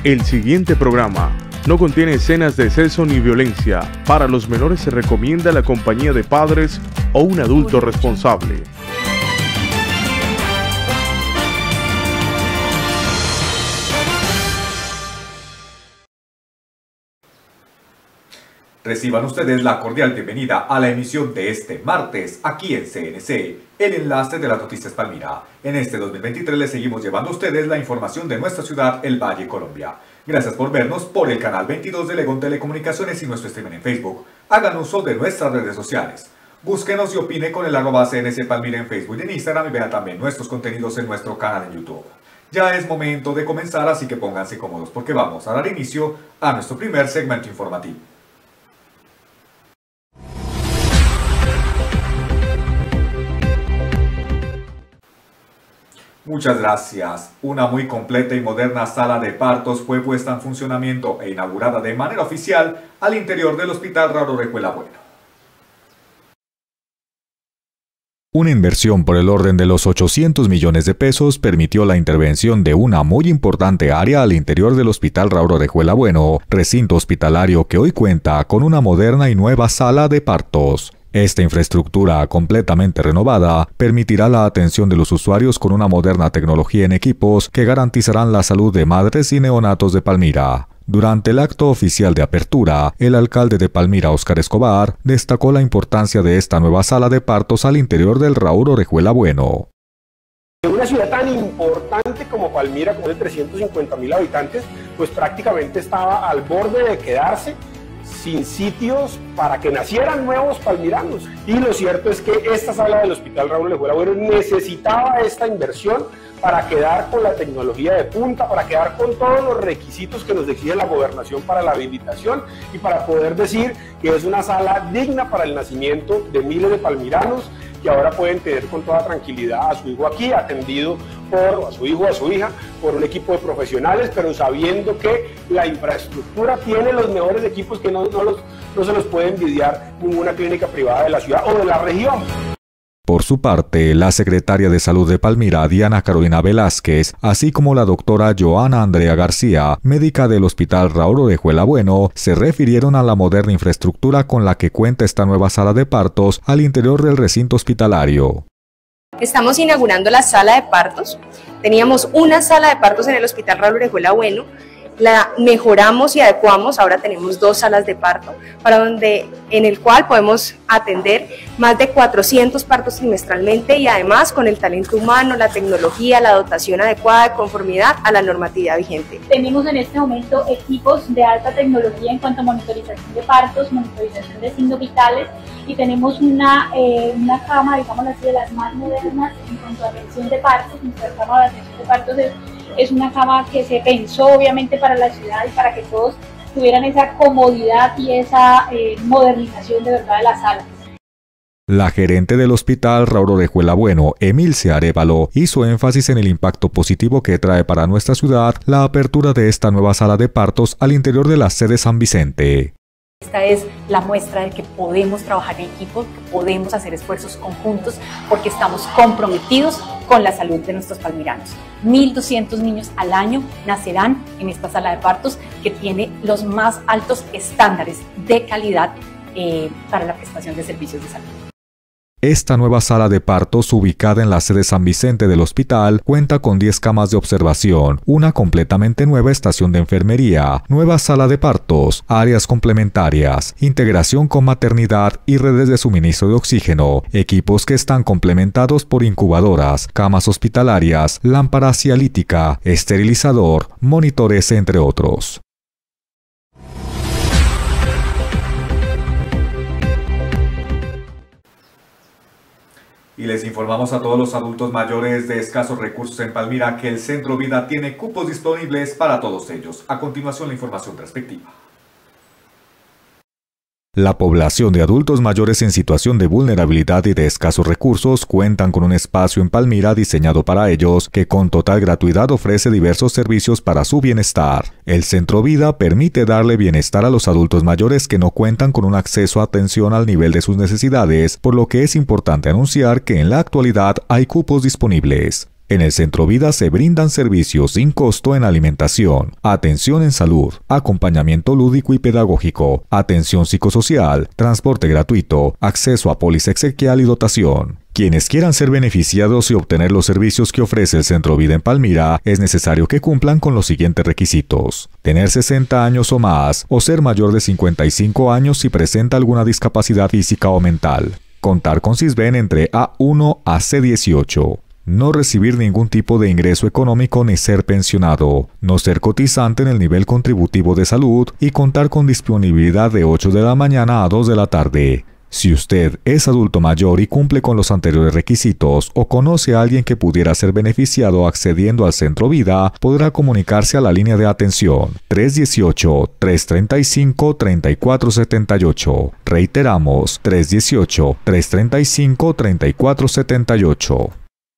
El siguiente programa no contiene escenas de sexo ni violencia. Para los menores se recomienda la compañía de padres o un adulto responsable. Reciban ustedes la cordial bienvenida a la emisión de este martes, aquí en CNC, el enlace de las noticias Palmira. En este 2023 les seguimos llevando a ustedes la información de nuestra ciudad, El Valle, Colombia. Gracias por vernos por el canal 22 de Legón Telecomunicaciones y nuestro streaming en Facebook. Hagan uso de nuestras redes sociales. Búsquenos y opine con el @CNC Palmira en Facebook y en Instagram y vean también nuestros contenidos en nuestro canal en YouTube. Ya es momento de comenzar, así que pónganse cómodos porque vamos a dar inicio a nuestro primer segmento informativo. Muchas gracias. Una muy completa y moderna sala de partos fue puesta en funcionamiento e inaugurada de manera oficial al interior del Hospital Raúl Orejuela Bueno. Una inversión por el orden de los 800 millones de pesos permitió la intervención de una muy importante área al interior del Hospital Raúl Orejuela Bueno, recinto hospitalario que hoy cuenta con una moderna y nueva sala de partos. Esta infraestructura completamente renovada permitirá la atención de los usuarios con una moderna tecnología en equipos que garantizarán la salud de madres y neonatos de Palmira. Durante el acto oficial de apertura, el alcalde de Palmira, Óscar Escobar, destacó la importancia de esta nueva sala de partos al interior del Raúl Orejuela Bueno. En una ciudad tan importante como Palmira, con 350.000 habitantes, pues prácticamente estaba al borde de quedarse sin sitios para que nacieran nuevos palmiranos. Y lo cierto es que esta sala del Hospital Raúl Orejuela Bueno necesitaba esta inversión para quedar con la tecnología de punta, para quedar con todos los requisitos que nos exige la gobernación para la habilitación y para poder decir que es una sala digna para el nacimiento de miles de palmiranos que ahora pueden tener con toda tranquilidad a su hijo aquí, atendido por a su hijo o a su hija, por un equipo de profesionales, pero sabiendo que la infraestructura tiene los mejores equipos que no se los puede envidiar ninguna clínica privada de la ciudad o de la región. Por su parte, la secretaria de Salud de Palmira, Diana Carolina Velázquez, así como la doctora Joana Andrea García, médica del Hospital Raúl Orejuela Bueno, se refirieron a la moderna infraestructura con la que cuenta esta nueva sala de partos al interior del recinto hospitalario. Estamos inaugurando la sala de partos. Teníamos una sala de partos en el Hospital Raúl Orejuela Bueno. La mejoramos y adecuamos, ahora tenemos 2 salas de parto, en el cual podemos atender más de 400 partos trimestralmente y además con el talento humano, la tecnología, la dotación adecuada de conformidad a la normatividad vigente. Tenemos en este momento equipos de alta tecnología en cuanto a monitorización de partos, monitorización de signos vitales y tenemos una cama, digamos así, de las más modernas en cuanto a atención de partos. Nuestra cama de atención de partos es una cama que se pensó obviamente para la ciudad y para que todos tuvieran esa comodidad y esa modernización de verdad de la sala. La gerente del Hospital Raúl Orejuela Bueno, Emilce Arévalo, hizo énfasis en el impacto positivo que trae para nuestra ciudad la apertura de esta nueva sala de partos al interior de la sede San Vicente. Esta es la muestra de que podemos trabajar en equipo, que podemos hacer esfuerzos conjuntos porque estamos comprometidos con la salud de nuestros palmiranos. 1.200 niños al año nacerán en esta sala de partos que tiene los más altos estándares de calidad para la prestación de servicios de salud. Esta nueva sala de partos, ubicada en la sede San Vicente del hospital, cuenta con 10 camas de observación, una completamente nueva estación de enfermería, nueva sala de partos, áreas complementarias, integración con maternidad y redes de suministro de oxígeno, equipos que están complementados por incubadoras, camas hospitalarias, lámpara cialítica, esterilizador, monitores, entre otros. Y les informamos a todos los adultos mayores de escasos recursos en Palmira que el Centro Vida tiene cupos disponibles para todos ellos. A continuación, la información respectiva. La población de adultos mayores en situación de vulnerabilidad y de escasos recursos cuentan con un espacio en Palmira diseñado para ellos que con total gratuidad ofrece diversos servicios para su bienestar. El Centro Vida permite darle bienestar a los adultos mayores que no cuentan con un acceso a atención al nivel de sus necesidades, por lo que es importante anunciar que en la actualidad hay cupos disponibles. En el Centro Vida se brindan servicios sin costo en alimentación, atención en salud, acompañamiento lúdico y pedagógico, atención psicosocial, transporte gratuito, acceso a póliza exequial y dotación. Quienes quieran ser beneficiados y obtener los servicios que ofrece el Centro Vida en Palmira, es necesario que cumplan con los siguientes requisitos: tener 60 años o más, o ser mayor de 55 años si presenta alguna discapacidad física o mental. Contar con SISBEN entre A1 a C18. No recibir ningún tipo de ingreso económico ni ser pensionado, no ser cotizante en el nivel contributivo de salud y contar con disponibilidad de 8 de la mañana a 2 de la tarde. Si usted es adulto mayor y cumple con los anteriores requisitos o conoce a alguien que pudiera ser beneficiado accediendo al Centro Vida, podrá comunicarse a la línea de atención 318-335-3478. Reiteramos, 318-335-3478.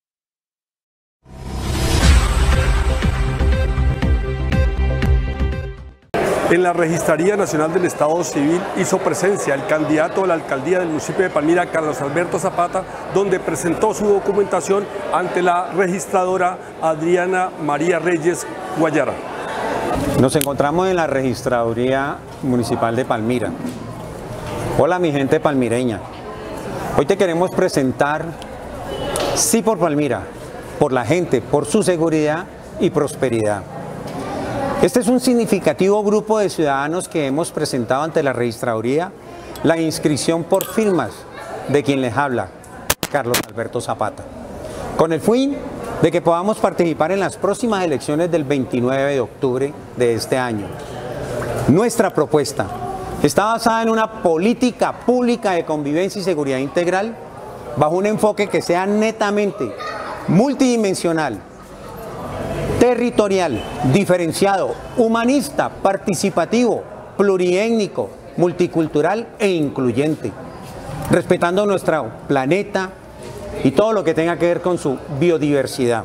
En la Registraría Nacional del Estado Civil hizo presencia el candidato a la alcaldía del municipio de Palmira, Carlos Alberto Zapata, donde presentó su documentación ante la registradora Adriana María Reyes Guayara. Nos encontramos en la Registraduría Municipal de Palmira. Hola mi gente palmireña. Hoy te queremos presentar Sí por Palmira, por la gente, por su seguridad y prosperidad. Este es un significativo grupo de ciudadanos que hemos presentado ante la registraduría la inscripción por firmas de quien les habla, Carlos Alberto Zapata, con el fin de que podamos participar en las próximas elecciones del 29 de octubre de este año. Nuestra propuesta está basada en una política pública de convivencia y seguridad integral bajo un enfoque que sea netamente multidimensional, territorial, diferenciado, humanista, participativo, pluriétnico, multicultural e incluyente, respetando nuestro planeta y todo lo que tenga que ver con su biodiversidad.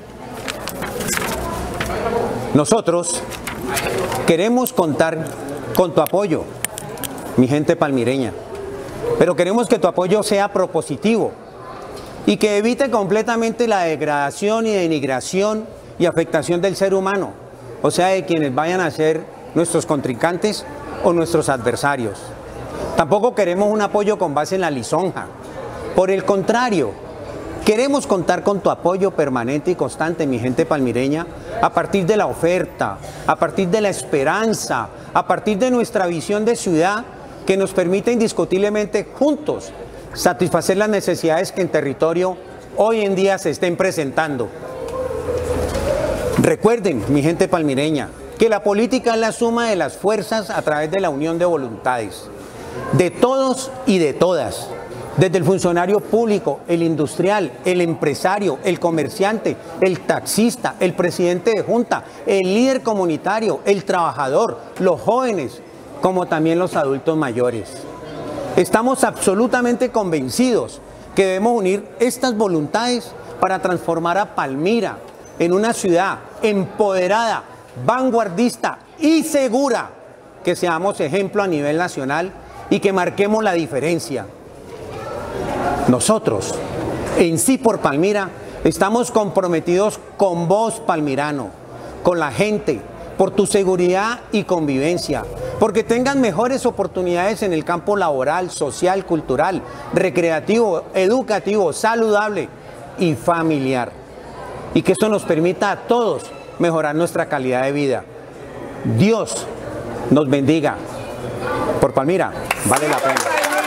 Nosotros queremos contar con tu apoyo, mi gente palmireña, pero queremos que tu apoyo sea propositivo y que evite completamente la degradación y denigración y afectación del ser humano, o sea, de quienes vayan a ser nuestros contrincantes o nuestros adversarios. Tampoco queremos un apoyo con base en la lisonja. Por el contrario, queremos contar con tu apoyo permanente y constante, mi gente palmireña, a partir de la oferta, a partir de la esperanza, a partir de nuestra visión de ciudad que nos permite indiscutiblemente juntos satisfacer las necesidades que en territorio hoy en día se estén presentando. Recuerden, mi gente palmireña, que la política es la suma de las fuerzas a través de la unión de voluntades, de todos y de todas, desde el funcionario público, el industrial, el empresario, el comerciante, el taxista, el presidente de junta, el líder comunitario, el trabajador, los jóvenes, como también los adultos mayores. Estamos absolutamente convencidos que debemos unir estas voluntades para transformar a Palmira en una ciudad empoderada, vanguardista y segura, que seamos ejemplo a nivel nacional y que marquemos la diferencia. Nosotros, en Sí por Palmira, estamos comprometidos con vos, palmirano, con la gente, por tu seguridad y convivencia, porque tengan mejores oportunidades en el campo laboral, social, cultural, recreativo, educativo, saludable y familiar. Y que esto nos permita a todos mejorar nuestra calidad de vida. Dios nos bendiga. Por Palmira, vale la pena.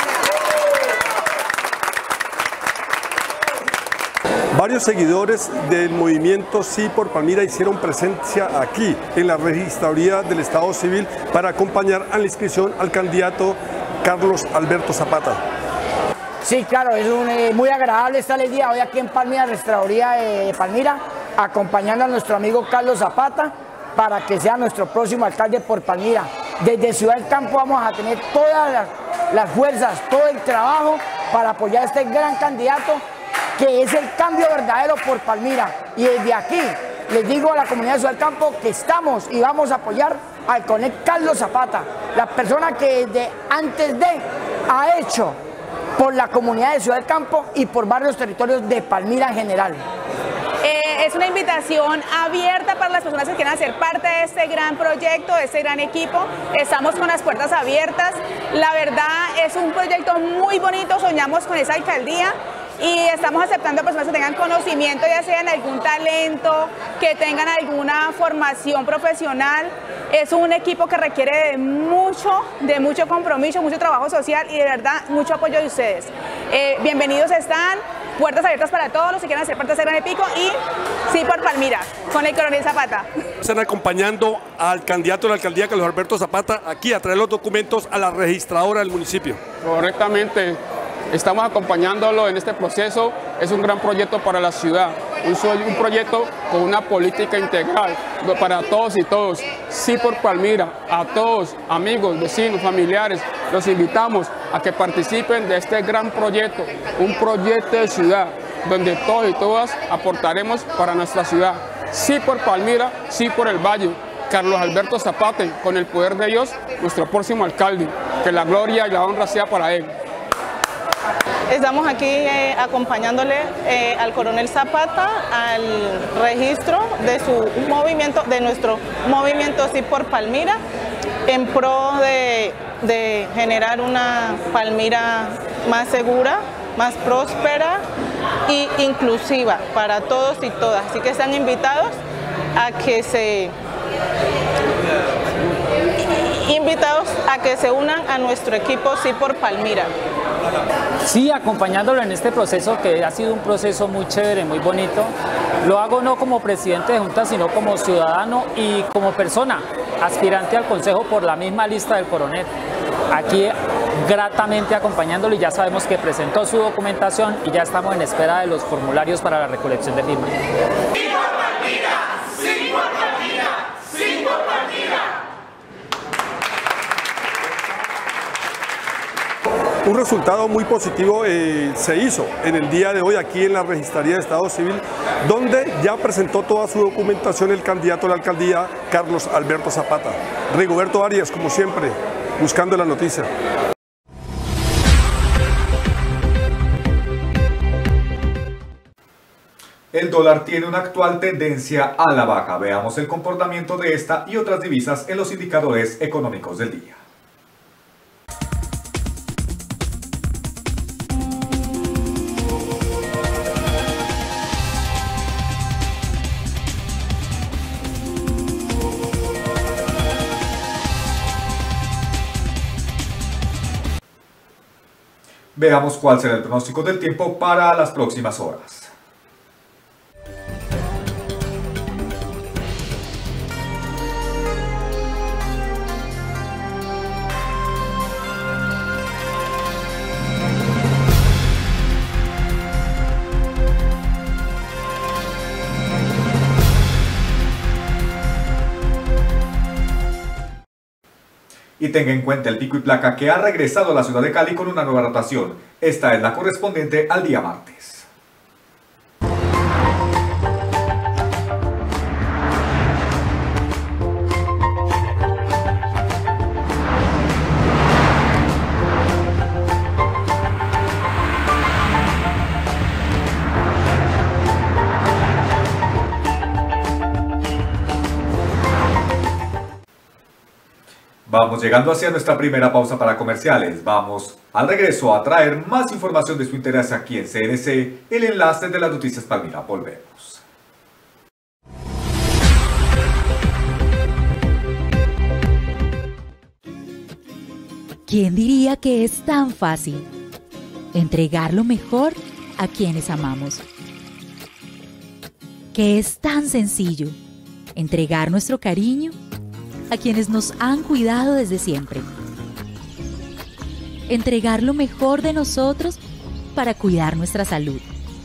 Varios seguidores del movimiento Sí por Palmira hicieron presencia aquí en la Registraduría del Estado Civil para acompañar a la inscripción al candidato Carlos Alberto Zapata. Sí, claro, es muy agradable estar el día de hoy aquí en Palmira, Registraduría de Palmira, acompañando a nuestro amigo Carlos Zapata para que sea nuestro próximo alcalde por Palmira. Desde Ciudad del Campo vamos a tener todas las fuerzas, todo el trabajo para apoyar a este gran candidato que es el cambio verdadero por Palmira. Y desde aquí les digo a la comunidad de Ciudad del Campo que estamos y vamos a apoyar al coronel Carlos Zapata, la persona que desde antes de ha hecho por la comunidad de Ciudad del Campo y por varios territorios de Palmira en general. Es una invitación abierta para las personas que quieran ser parte de este gran proyecto, de este gran equipo. Estamos con las puertas abiertas. La verdad es un proyecto muy bonito, soñamos con esa alcaldía y estamos aceptando personas que tengan conocimiento, ya sean algún talento, que tengan alguna formación profesional. Es un equipo que requiere de mucho compromiso, mucho trabajo social y de verdad mucho apoyo de ustedes. Bienvenidos están. Puertas abiertas para todos los que quieran hacer parte de este gran equipo y sí por Palmira, con el coronel Zapata. Están acompañando al candidato de la alcaldía, Carlos Alberto Zapata, aquí a traer los documentos a la registradora del municipio. Correctamente, estamos acompañándolo en este proceso. Es un gran proyecto para la ciudad, un proyecto con una política integral para todos y todos. Sí por Palmira, a todos, amigos, vecinos, familiares, los invitamos a que participen de este gran proyecto, un proyecto de ciudad, donde todos y todas aportaremos para nuestra ciudad. Sí por Palmira, sí por el Valle. Carlos Alberto Zapata, con el poder de Dios, nuestro próximo alcalde. Que la gloria y la honra sea para él. Estamos aquí acompañándole al coronel Zapata al registro de su movimiento, de nuestro movimiento Sí por Palmira, en pro de generar una Palmira más segura, más próspera e inclusiva para todos y todas. Así que están invitados a que se unan a nuestro equipo Sí por Palmira. Sí, acompañándolo en este proceso que ha sido un proceso muy chévere, muy bonito. Lo hago no como presidente de Junta, sino como ciudadano y como persona, aspirante al consejo por la misma lista del coronel. Aquí gratamente acompañándolo y ya sabemos que presentó su documentación y ya estamos en espera de los formularios para la recolección de firmas. ¡Sí por Palmira! ¡Sí por Palmira! ¡Sí por Palmira! Un resultado muy positivo se hizo en el día de hoy aquí en la Registraría de Estado Civil, donde ya presentó toda su documentación el candidato a la alcaldía, Carlos Alberto Zapata. Rigoberto Arias, como siempre, buscando la noticia. El dólar tiene una actual tendencia a la baja. Veamos el comportamiento de esta y otras divisas en los indicadores económicos del día. Veamos cuál será el pronóstico del tiempo para las próximas horas. Y tenga en cuenta el pico y placa que ha regresado a la ciudad de Cali con una nueva rotación. Esta es la correspondiente al día martes. Vamos llegando hacia nuestra primera pausa para comerciales. Vamos al regreso a traer más información de su interés aquí en CNC, el enlace de las noticias Palmira. Volvemos. ¿Quién diría que es tan fácil entregar lo mejor a quienes amamos? Que es tan sencillo entregar nuestro cariño a quienes nos han cuidado desde siempre. Entregar lo mejor de nosotros para cuidar nuestra salud,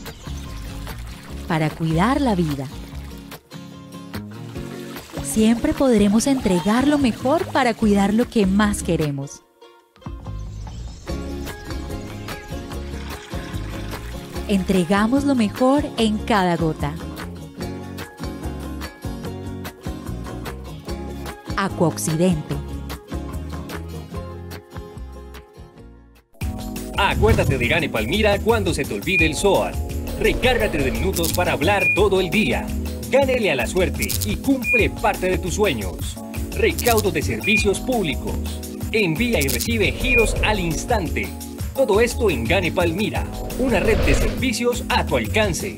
para cuidar la vida. Siempre podremos entregar lo mejor para cuidar lo que más queremos. Entregamos lo mejor en cada gota. Acuaoccidente. Acuérdate de Gane Palmira cuando se te olvide el SOAT. Recárgate de minutos para hablar todo el día. Gánele a la suerte y cumple parte de tus sueños. Recaudo de servicios públicos. Envía y recibe giros al instante. Todo esto en Gane Palmira, una red de servicios a tu alcance.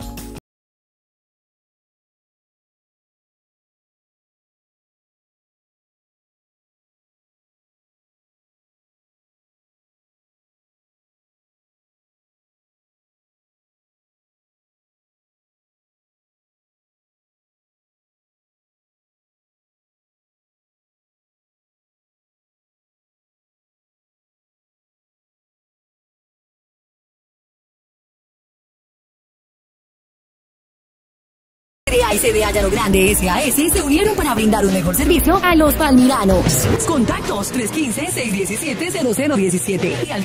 CDA y CDA Llano Grande SAS se unieron para brindar un mejor servicio a los palmiranos. Contactos 315-617-0017 y al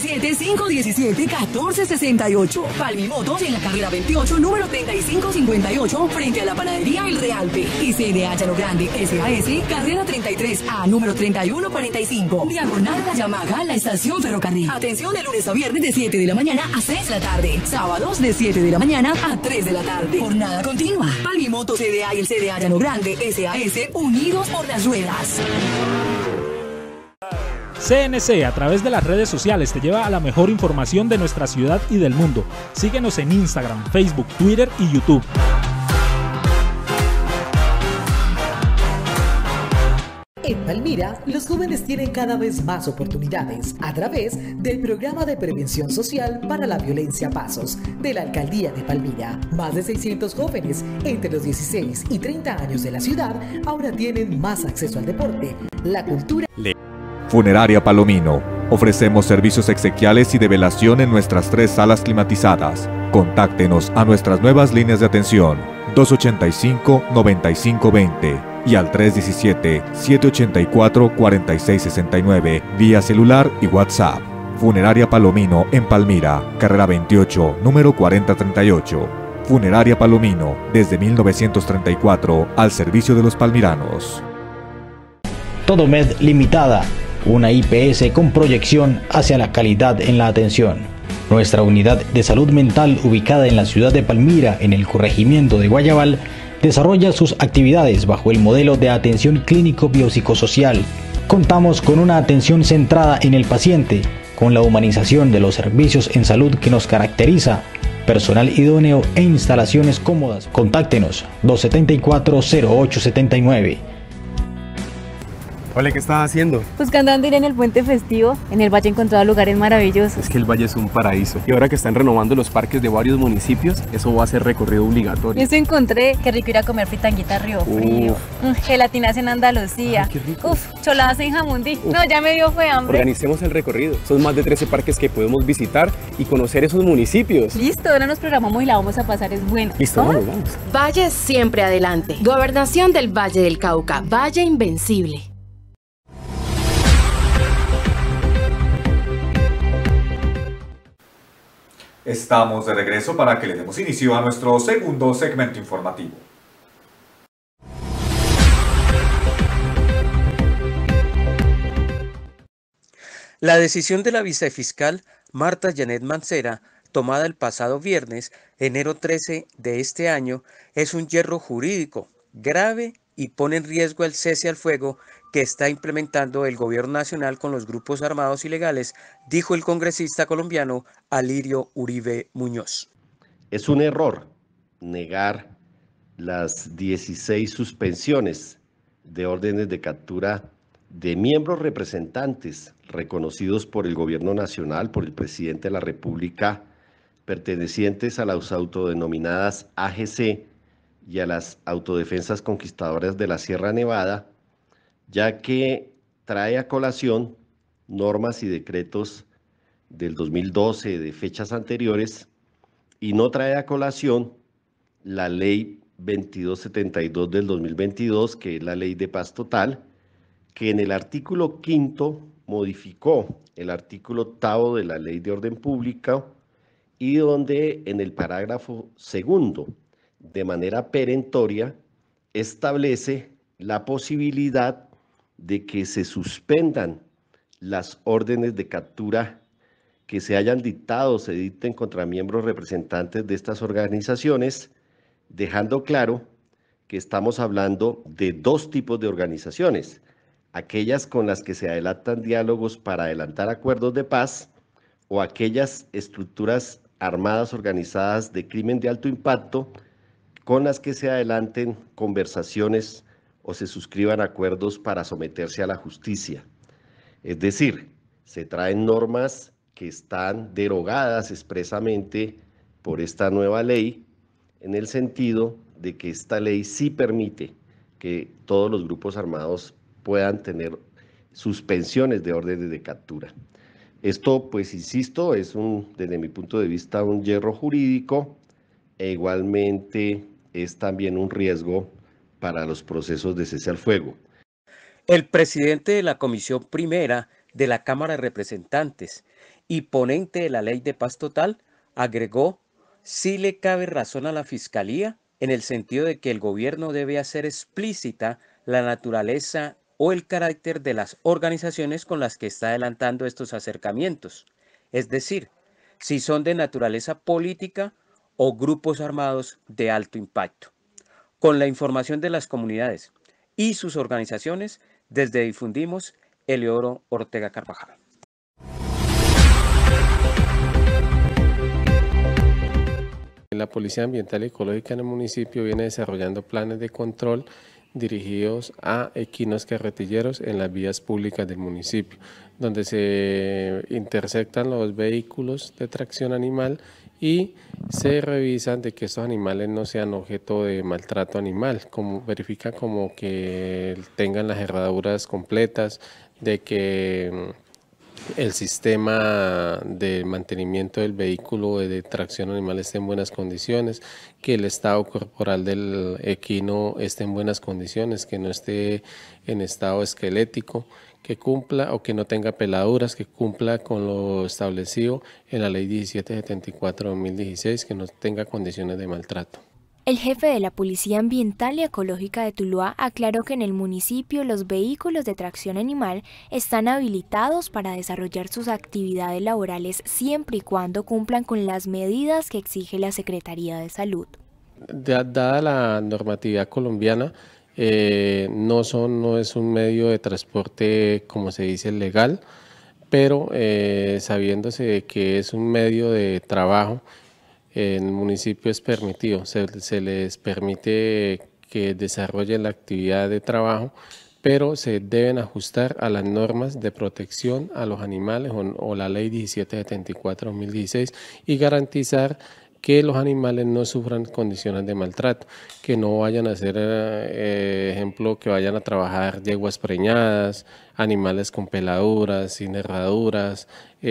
317-517-1468. Palmimotos en la carrera 28, número 3558, frente a la panadería El Realpe. Y CDA Llano Grande SAS, carrera 33A, número 3145. Diagonal La Yamaha, la estación ferrocarril. Atención de lunes a viernes de 7 de la mañana a 6 de la tarde. Sábados de 7 de la mañana a 3 de la tarde. Jornada continua. Palmimoto CDA y el CDA Llano Grande SAS, unidos por las ruedas. CNC a través de las redes sociales te lleva a la mejor información de nuestra ciudad y del mundo. Síguenos en Instagram, Facebook, Twitter y YouTube. En Palmira, los jóvenes tienen cada vez más oportunidades a través del Programa de Prevención Social para la Violencia PASOS de la Alcaldía de Palmira. Más de 600 jóvenes entre los 16 y 30 años de la ciudad ahora tienen más acceso al deporte, la cultura. Funeraria Palomino. Ofrecemos servicios exequiales y de velación en nuestras 3 salas climatizadas. Contáctenos a nuestras nuevas líneas de atención 285-9520 y al 317-784-4669 vía celular y WhatsApp. Funeraria Palomino en Palmira, carrera 28, número 4038. Funeraria Palomino, desde 1934, al servicio de los palmiranos. Todomed Limitada, una IPS con proyección hacia la calidad en la atención. Nuestra unidad de salud mental, ubicada en la ciudad de Palmira, en el corregimiento de Guayabal, desarrolla sus actividades bajo el modelo de atención clínico-biopsicosocial. Contamos con una atención centrada en el paciente, con la humanización de los servicios en salud que nos caracteriza, personal idóneo e instalaciones cómodas. Contáctenos 274-0879. Hola, ¿qué estás haciendo? Buscando dónde ir en el puente festivo. En el valle he encontrado lugares maravillosos. Es que el valle es un paraíso. Y ahora que están renovando los parques de varios municipios, eso va a ser recorrido obligatorio. Eso encontré. Qué rico ir a comer fritanguita a Río Frío. Gelatinas en Andalucía. Ay, qué rico. Choladas en Jamundí. No, ya me dio fue hambre. Organicemos el recorrido. Son más de 13 parques que podemos visitar y conocer esos municipios. Listo, ahora nos programamos y la vamos a pasar, es bueno. Listo, vamos. Valle siempre adelante. Gobernación del Valle del Cauca. Valle Invencible. Estamos de regreso para que le demos inicio a nuestro segundo segmento informativo. La decisión de la vicefiscal Marta Janet Mancera, tomada el pasado viernes, enero 13 de este año, es un hierro jurídico grave y pone en riesgo el cese al fuego que está implementando el gobierno nacional con los grupos armados ilegales, dijo el congresista colombiano Alirio Uribe Muñoz. Es un error negar las 16 suspensiones de órdenes de captura de miembros representantes reconocidos por el gobierno nacional, por el presidente de la República, pertenecientes a las autodenominadas AGC y a las autodefensas conquistadoras de la Sierra Nevada, ya que trae a colación normas y decretos del 2012 de fechas anteriores y no trae a colación la ley 2272 del 2022, que es la ley de paz total, que en el artículo 5º modificó el artículo 8º de la ley de orden público y donde en el parágrafo 2º, de manera perentoria, establece la posibilidad de que se suspendan las órdenes de captura que se hayan dictado o se dicten contra miembros representantes de estas organizaciones, dejando claro que estamos hablando de dos tipos de organizaciones: aquellas con las que se adelantan diálogos para adelantar acuerdos de paz, o aquellas estructuras armadas organizadas de crimen de alto impacto con las que se adelanten conversaciones o se suscriban acuerdos para someterse a la justicia. Es decir, se traen normas que están derogadas expresamente por esta nueva ley, en el sentido de que esta ley sí permite que todos los grupos armados puedan tener suspensiones de órdenes de captura. Esto, pues insisto, es desde mi punto de vista un hierro jurídico, e igualmente es también un riesgo para los procesos de cese al fuego. El presidente de la Comisión Primera de la Cámara de Representantes y ponente de la Ley de Paz Total agregó: sí le cabe razón a la Fiscalía en el sentido de que el gobierno debe hacer explícita la naturaleza o el carácter de las organizaciones con las que está adelantando estos acercamientos, es decir, si son de naturaleza política o grupos armados de alto impacto. Con la información de las comunidades y sus organizaciones, desde Difundimos, Eleodoro Ortega Carvajal. La Policía Ambiental y Ecológica en el municipio viene desarrollando planes de control dirigidos a equinos carretilleros en las vías públicas del municipio, donde se intersectan los vehículos de tracción animal y se revisan de que estos animales no sean objeto de maltrato animal, verifican como que tengan las herraduras completas, de que el sistema de mantenimiento del vehículo de tracción animal esté en buenas condiciones, que el estado corporal del equino esté en buenas condiciones, que no esté en estado esquelético, que cumpla o que no tenga peladuras, que cumpla con lo establecido en la Ley 1774/2016, que no tenga condiciones de maltrato. El jefe de la Policía Ambiental y Ecológica de Tuluá aclaró que en el municipio los vehículos de tracción animal están habilitados para desarrollar sus actividades laborales siempre y cuando cumplan con las medidas que exige la Secretaría de Salud. Dada la normatividad colombiana, no es un medio de transporte, como se dice, legal, pero sabiéndose que es un medio de trabajo, en el municipio es permitido, se les permite que desarrollen la actividad de trabajo, pero se deben ajustar a las normas de protección a los animales o la Ley 1774/2016 y garantizar que los animales no sufran condiciones de maltrato, que no vayan a ser, ejemplo, que vayan a trabajar yeguas preñadas, animales con peladuras, sin herraduras,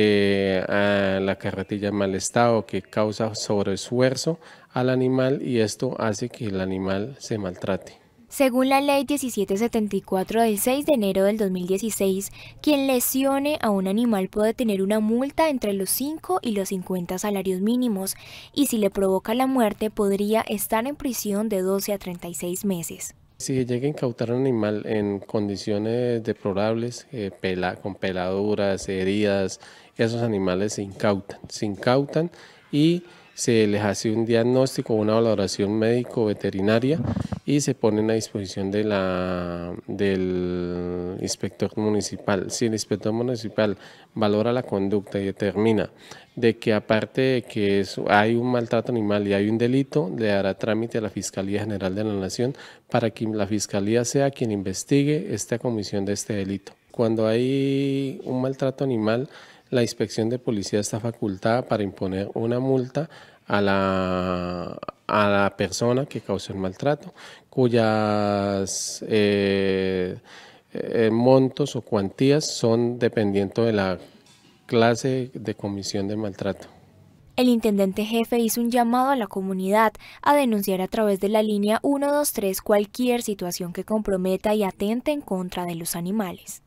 a la carretilla en mal estado, que causa sobreesfuerzo al animal y esto hace que el animal se maltrate. Según la Ley 1774 del 6 de enero del 2016, quien lesione a un animal puede tener una multa entre los 5 y los 50 salarios mínimos y si le provoca la muerte podría estar en prisión de 12 a 36 meses. Si llega a incautar un animal en condiciones deplorables, con peladuras, heridas, esos animales se incautan y se les hace un diagnóstico, una valoración médico-veterinaria y se ponen a disposición del inspector municipal. Si el inspector municipal valora la conducta y determina de que aparte de que hay un maltrato animal y hay un delito, le dará trámite a la Fiscalía General de la Nación para que la Fiscalía sea quien investigue esta comisión de este delito. Cuando hay un maltrato animal, la inspección de policía está facultada para imponer una multa a la persona que causó el maltrato, cuyas montos o cuantías son dependiendo de la clase de comisión de maltrato. El intendente jefe hizo un llamado a la comunidad a denunciar a través de la línea 123 cualquier situación que comprometa y atente en contra de los animales.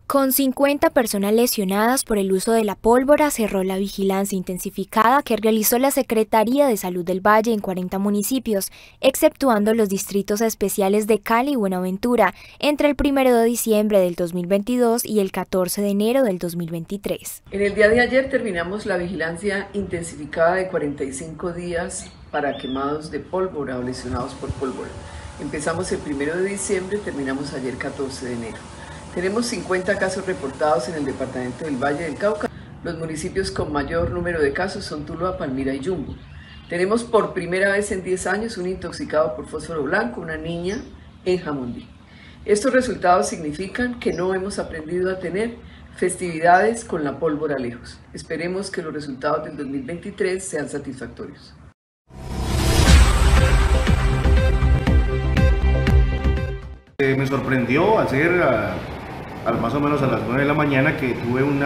Con 50 personas lesionadas por el uso de la pólvora, cerró la vigilancia intensificada que realizó la Secretaría de Salud del Valle en 40 municipios, exceptuando los distritos especiales de Cali y Buenaventura, entre el 1 de diciembre del 2022 y el 14 de enero del 2023. En el día de ayer terminamos la vigilancia intensificada de 45 días para quemados de pólvora o lesionados por pólvora. Empezamos el 1 de diciembre, terminamos ayer 14 de enero. Tenemos 50 casos reportados en el departamento del Valle del Cauca. Los municipios con mayor número de casos son Tuluá, Palmira y Yumbo. Tenemos por primera vez en 10 años un intoxicado por fósforo blanco, una niña en Jamundí. Estos resultados significan que no hemos aprendido a tener festividades con la pólvora lejos. Esperemos que los resultados del 2023 sean satisfactorios. Me sorprendió hacer más o menos a las 9 de la mañana que tuve un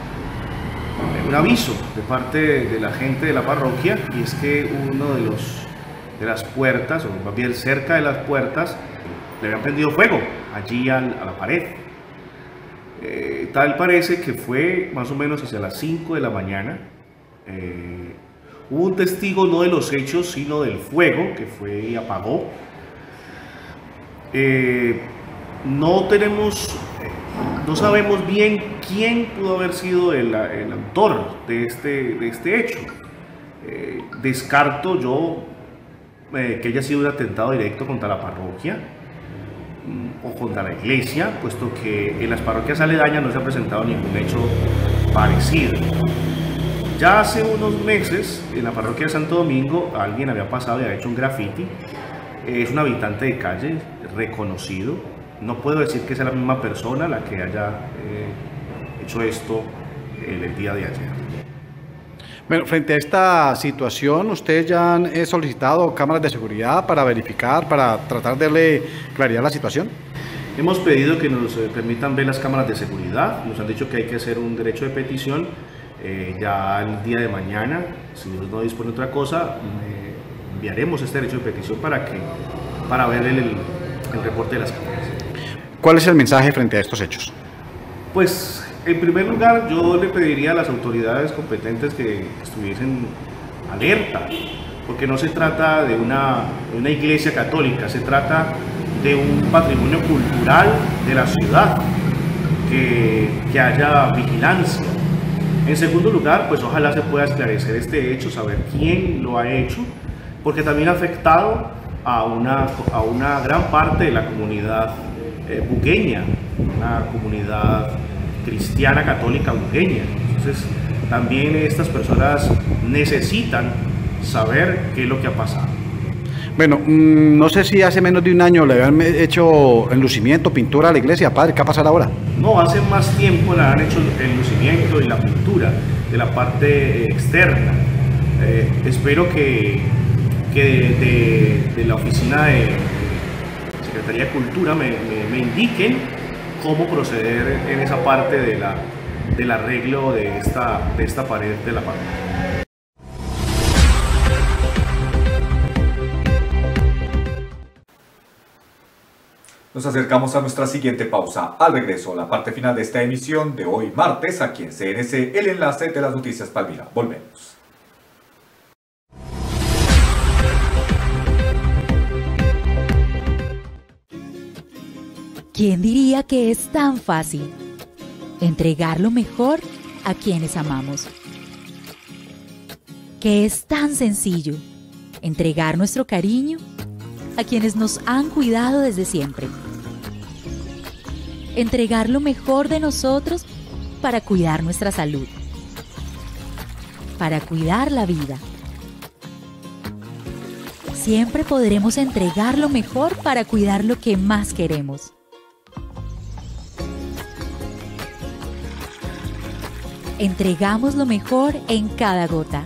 aviso de parte de la gente de la parroquia, y es que uno de las puertas, o más bien cerca de las puertas, le habían prendido fuego allí a la pared. Tal parece que fue más o menos hacia las 5 de la mañana. Hubo un testigo no de los hechos, sino del fuego que fue y apagó. No sabemos bien quién pudo haber sido el autor de este hecho. Descarto yo que haya sido un atentado directo contra la parroquia o contra la iglesia, puesto que en las parroquias aledañas no se ha presentado ningún hecho parecido. Ya hace unos meses en la parroquia de Santo Domingo alguien había pasado y había hecho un graffiti. Es un habitante de calle reconocido. No puedo decir que sea la misma persona la que haya hecho esto el día de ayer. Bueno, frente a esta situación, ¿ustedes ya han solicitado cámaras de seguridad para verificar, para tratar de darle claridad a la situación? Hemos pedido que nos permitan ver las cámaras de seguridad. Nos han dicho que hay que hacer un derecho de petición. Ya el día de mañana, si Dios no dispone otra cosa, enviaremos este derecho de petición para ver el reporte de las cámaras. ¿Cuál es el mensaje frente a estos hechos? Pues, en primer lugar, yo le pediría a las autoridades competentes que estuviesen alerta, porque no se trata de una iglesia católica, se trata de un patrimonio cultural de la ciudad, que haya vigilancia. En segundo lugar, pues ojalá se pueda esclarecer este hecho, saber quién lo ha hecho, porque también ha afectado a una gran parte de la comunidad bugueña, una comunidad cristiana católica bugueña. Entonces también estas personas necesitan saber qué es lo que ha pasado. Bueno, no sé si hace menos de un año le habían hecho enlucimiento, pintura a la iglesia, padre, ¿qué va a pasar ahora? No, hace más tiempo le han hecho el enlucimiento y la pintura de la parte externa. Espero que de la oficina de Secretaría de Cultura me indiquen cómo proceder en esa parte del arreglo de esta pared de la parroquia. Nos acercamos a nuestra siguiente pausa. Al regreso, la parte final de esta emisión de hoy martes, aquí en CNC, el enlace de las noticias Palmira. Volvemos. ¿Quién diría que es tan fácil entregar lo mejor a quienes amamos? Que es tan sencillo entregar nuestro cariño a quienes nos han cuidado desde siempre. Entregar lo mejor de nosotros para cuidar nuestra salud, para cuidar la vida. Siempre podremos entregar lo mejor para cuidar lo que más queremos. Entregamos lo mejor en cada gota.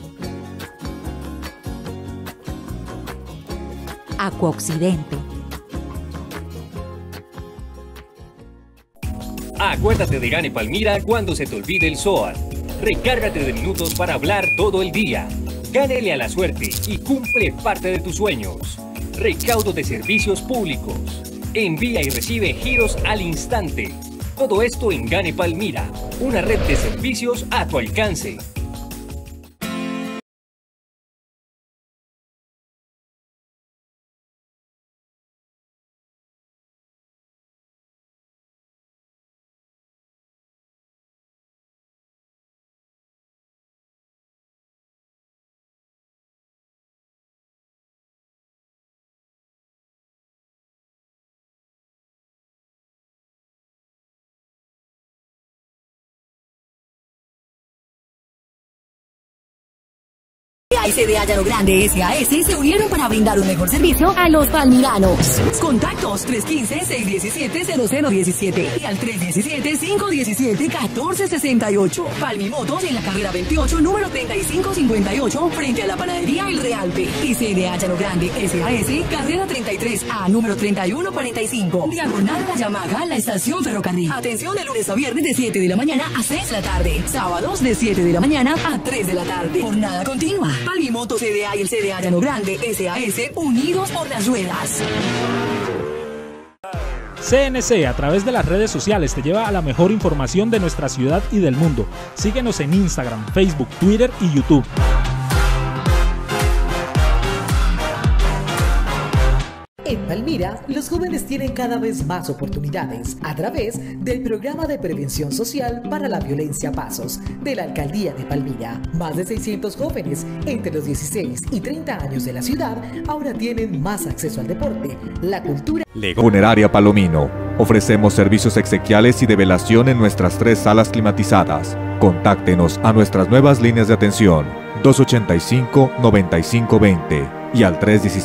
Acuaoccidente. Acuérdate de Gane Palmira cuando se te olvide el SOAT. Recárgate de minutos para hablar todo el día. Gánele a la suerte y cumple parte de tus sueños. Recaudo de servicios públicos. Envía y recibe giros al instante. Todo esto en Gane Palmira, una red de servicios a tu alcance. Y CDA Llano Grande SAS se unieron para brindar un mejor servicio a los palmiranos. Contactos 315-617-0017 y al 317-517-1468. Palmimotos en la carrera 28, número 3558, frente a la panadería El Realpe. Y CDA Llano Grande SAS, carrera 33A, número 3145. Diagonal La Yamaga, la estación ferrocarril. Atención de lunes a viernes de 7 de la mañana a 6 de la tarde. Sábados de 7 de la mañana a 3 de la tarde. Jornada continua. Palmimoto CDA y el CDA Llano Grande SAS, unidos por las ruedas. CNC a través de las redes sociales te lleva a la mejor información de nuestra ciudad y del mundo. Síguenos en Instagram, Facebook, Twitter y YouTube. En Palmira, los jóvenes tienen cada vez más oportunidades a través del Programa de Prevención Social para la Violencia Pasos de la Alcaldía de Palmira. Más de 600 jóvenes entre los 16 y 30 años de la ciudad ahora tienen más acceso al deporte, la cultura. Funeraria Palomino. Ofrecemos servicios exequiales y de velación en nuestras 3 salas climatizadas. Contáctenos a nuestras nuevas líneas de atención 285-9520 y al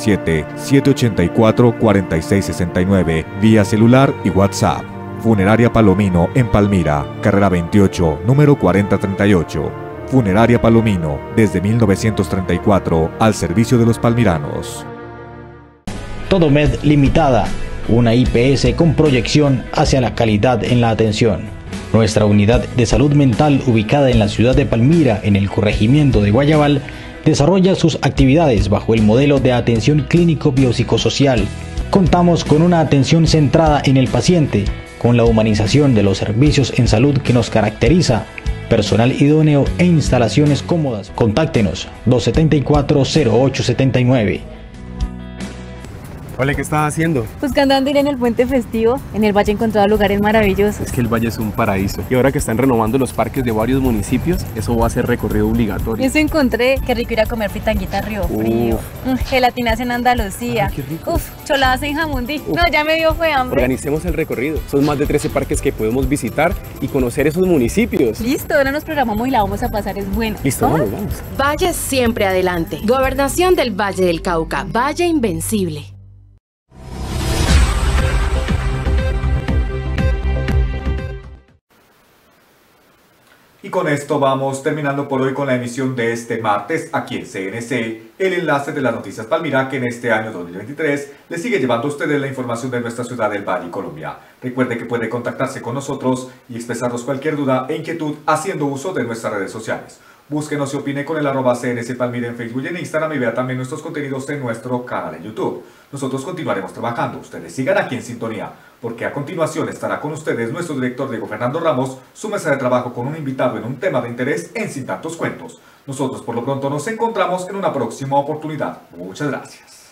317-784-4669 vía celular y WhatsApp. Funeraria Palomino en Palmira, carrera 28, número 4038. Funeraria Palomino, desde 1934, al servicio de los palmiranos. Todomed Limitada, una IPS con proyección hacia la calidad en la atención. Nuestra unidad de salud mental, ubicada en la ciudad de Palmira, en el corregimiento de Guayabal, desarrolla sus actividades bajo el modelo de atención clínico biopsicosocial. Contamos con una atención centrada en el paciente, con la humanización de los servicios en salud que nos caracteriza, personal idóneo e instalaciones cómodas. Contáctenos 274-0879. Hola, ¿qué estás haciendo? Buscando dónde ir en el puente festivo. En el valle he encontrado lugares maravillosos. Es que el valle es un paraíso. Y ahora que están renovando los parques de varios municipios, eso va a ser recorrido obligatorio. Y eso encontré. Qué rico ir a comer fritanguita Río Frío. Gelatinas en Andalucía. Ay, qué rico. Choladas en Jamundí. No, ya me dio fue hambre. Organicemos el recorrido. Son más de 13 parques que podemos visitar y conocer esos municipios. Listo, ahora nos programamos y la vamos a pasar, es bueno. Listo, vamos. Valle siempre adelante. Gobernación del Valle del Cauca. Valle invencible. Y con esto vamos terminando por hoy con la emisión de este martes aquí en CNC, el enlace de las noticias Palmira, que en este año 2023 le sigue llevando a ustedes la información de nuestra ciudad del Valle y Colombia. Recuerde que puede contactarse con nosotros y expresarnos cualquier duda e inquietud haciendo uso de nuestras redes sociales. Búsquenos y opine con el @CNC Palmira en Facebook y en Instagram y vea también nuestros contenidos en nuestro canal en YouTube. Nosotros continuaremos trabajando, ustedes sigan aquí en sintonía, porque a continuación estará con ustedes nuestro director Diego Fernando Ramos, su mesa de trabajo con un invitado en un tema de interés en Sin Tantos Cuentos. Nosotros por lo pronto nos encontramos en una próxima oportunidad. Muchas gracias.